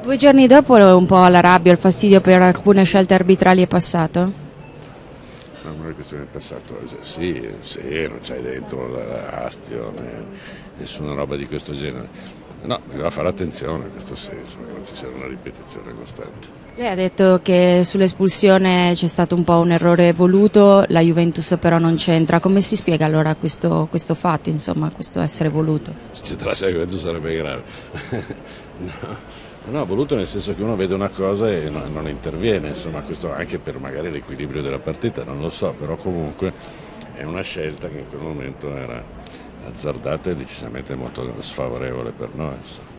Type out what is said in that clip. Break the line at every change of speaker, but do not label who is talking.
2 giorni dopo un po' la rabbia, il fastidio per alcune scelte arbitrali è passato?
No, non è questione del passato, sì, non c'hai dentro l'astio, nessuna roba di questo genere. No, bisogna fare attenzione in questo senso, che non ci sia una ripetizione costante.
Lei ha detto che sull'espulsione c'è stato un po' un errore voluto, la Juventus però non c'entra. Come si spiega allora questo fatto, insomma, questo essere voluto?
Se c'entrasse la Juventus sarebbe grave. No, voluto nel senso che uno vede una cosa e non interviene, insomma, questo anche per magari l'equilibrio della partita, non lo so, però comunque è una scelta che in quel momento era azzardata e decisamente molto sfavorevole per noi. Insomma.